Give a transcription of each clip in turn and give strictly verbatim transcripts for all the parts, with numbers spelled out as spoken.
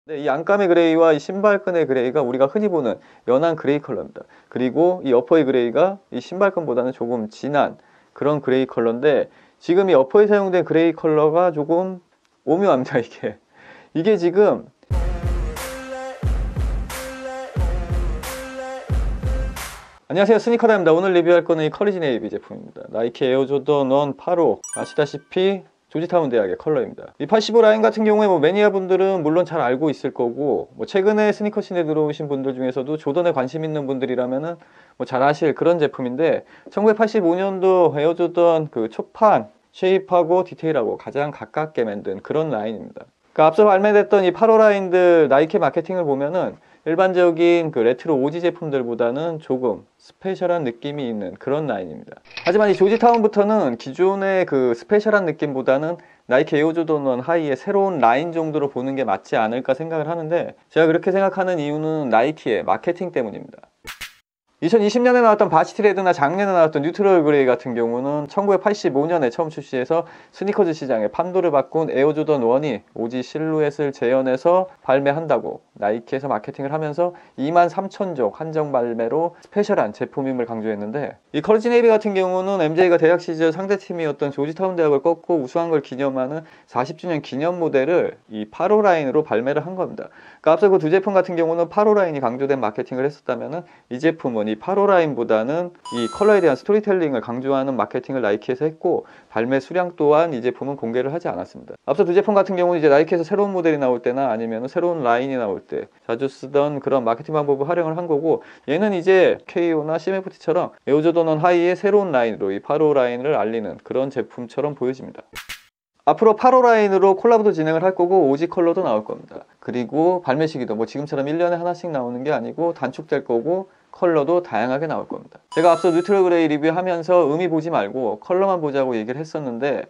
이 안감의 그레이와 이 신발끈의 그레이가 우리가 흔히 보는 연한 그레이 컬러입니다. 그리고 이 어퍼의 그레이가 이 신발끈보다는 조금 진한 그런 그레이 컬러인데, 지금 이 어퍼에 사용된 그레이 컬러가 조금 오묘합니다. 이게 이게 지금 안녕하세요, 스니커다입니다. 오늘 리뷰할 거는 이 컬리지 네이비 제품입니다. 나이키 에어조던 원 팔호, 아시다시피 조지타운 대학의 컬러입니다. 이 팔십오 라인 같은 경우에 뭐 매니아 분들은 물론 잘 알고 있을 거고, 뭐 최근에 스니커 씬에 들어오신 분들 중에서도 조던에 관심 있는 분들이라면은 뭐 잘 아실 그런 제품인데, 천구백팔십오 년도 에어조던 그 초판 쉐입하고 디테일하고 가장 가깝게 만든 그런 라인입니다. 그러니까 앞서 발매됐던 이 팔호 라인들 나이키 마케팅을 보면은 일반적인 그 레트로 오지 제품들보다는 조금 스페셜한 느낌이 있는 그런 라인입니다. 하지만 이 조지타운부터는 기존의 그 스페셜한 느낌보다는 나이키 에어조던 원 하이의 새로운 라인 정도로 보는 게 맞지 않을까 생각을 하는데, 제가 그렇게 생각하는 이유는 나이키의 마케팅 때문입니다. 이천이십 년에 나왔던 바시티 레드나 작년에 나왔던 뉴트럴 그레이 같은 경우는 천구백팔십오 년에 처음 출시해서 스니커즈 시장에 판도를 바꾼 에어조던 원이 오지 실루엣을 재현해서 발매한다고 나이키에서 마케팅을 하면서 이만 삼천 족 한정 발매로 스페셜한 제품임을 강조했는데, 이 컬리지 네이비 같은 경우는 엠제이가 대학 시절 상대팀이었던 조지타운 대학을 꺾고 우승한 걸 기념하는 사십 주년 기념 모델을 이 팔호 라인으로 발매를 한 겁니다. 그러니까 앞서 그 두 제품 같은 경우는 팔호 라인이 강조된 마케팅을 했었다면, 이 제품은 이 팔호 라인보다는 이 컬러에 대한 스토리텔링을 강조하는 마케팅을 나이키에서 했고, 발매 수량 또한 이 제품은 공개를 하지 않았습니다. 앞서 두 제품 같은 경우는 이제 나이키에서 새로운 모델이 나올 때나 아니면 새로운 라인이 나올 때 자주 쓰던 그런 마케팅 방법을 활용을 한 거고, 얘는 이제 케이오나 씨엠에프티처럼 에어조던 원 하이의 새로운 라인으로 이 팔호 라인을 알리는 그런 제품처럼 보여집니다. 앞으로 팔호 라인으로 콜라보도 진행을 할 거고, 오지 컬러도 나올 겁니다. 그리고 발매 시기도 뭐 지금처럼 일 년에 하나씩 나오는 게 아니고 단축될 거고, 컬러도 다양하게 나올 겁니다. 제가 앞서 뉴트럴 그레이 리뷰하면서 의미 보지 말고 컬러만 보자고 얘기를 했었는데,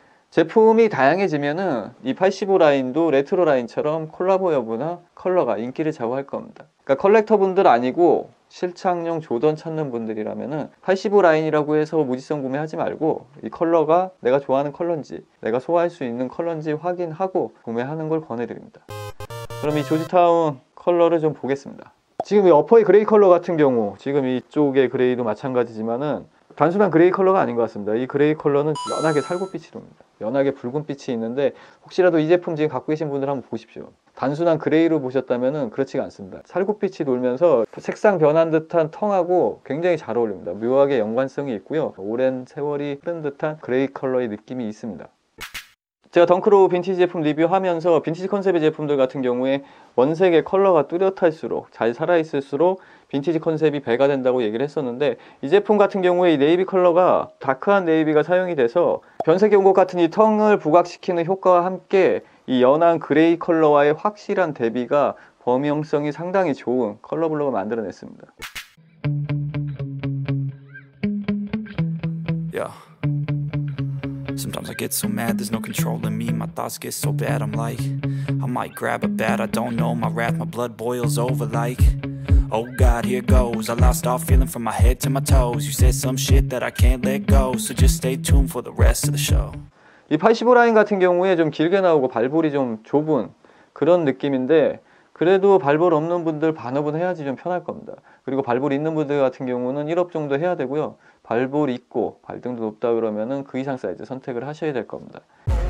제품이 다양해지면은 이 팔십오 라인도 레트로 라인처럼 콜라보 여부나 컬러가 인기를 좌우할 겁니다. 그러니까 컬렉터 분들 아니고 실착용 조던 찾는 분들이라면은 팔십오 라인이라고 해서 무지성 구매하지 말고, 이 컬러가 내가 좋아하는 컬러인지 내가 소화할 수 있는 컬러인지 확인하고 구매하는 걸 권해드립니다. 그럼 이 조지타운 컬러를 좀 보겠습니다. 지금 이 어퍼의 그레이 컬러 같은 경우, 지금 이쪽의 그레이도 마찬가지지만은 단순한 그레이 컬러가 아닌 것 같습니다. 이 그레이 컬러는 연하게 살구빛이 돕니다. 연하게 붉은빛이 있는데, 혹시라도 이 제품 지금 갖고 계신 분들 한번 보십시오. 단순한 그레이로 보셨다면 그렇지가 않습니다. 살구빛이 돌면서 색상 변한 듯한 텅하고 굉장히 잘 어울립니다. 묘하게 연관성이 있고요, 오랜 세월이 흐른 듯한 그레이 컬러의 느낌이 있습니다. 제가 덩크로우 빈티지 제품 리뷰하면서 빈티지 컨셉의 제품들 같은 경우에 원색의 컬러가 뚜렷할수록, 잘 살아있을수록 빈티지 컨셉이 배가 된다고 얘기를 했었는데, 이 제품 같은 경우에 이 네이비 컬러가 다크한 네이비가 사용이 돼서 변색의 온 것 같은 이 텅을 부각시키는 효과와 함께 이 연한 그레이 컬러와의 확실한 대비가 범용성이 상당히 좋은 컬러 블록을 만들어냈습니다. Yeah. Sometimes I get so mad, there's no controlling me. My thoughts get so bad, I'm like, I might grab a bat, I don't know. My wrath, my blood boils over like, oh God, here goes. I lost all feeling from my head to my toes. You said some shit that I can't let go, so just stay tuned for the rest of the show. 이 팔십오 라인 같은 경우에 좀 길게 나오고 발볼이 좀 좁은 그런 느낌인데, 그래도 발볼 없는 분들 반업은 해야지 좀 편할 겁니다. 그리고 발볼 있는 분들 같은 경우는 일 업 정도 해야 되고요, 발볼 있고 발등도 높다 그러면은 그 이상 사이즈 선택을 하셔야 될 겁니다.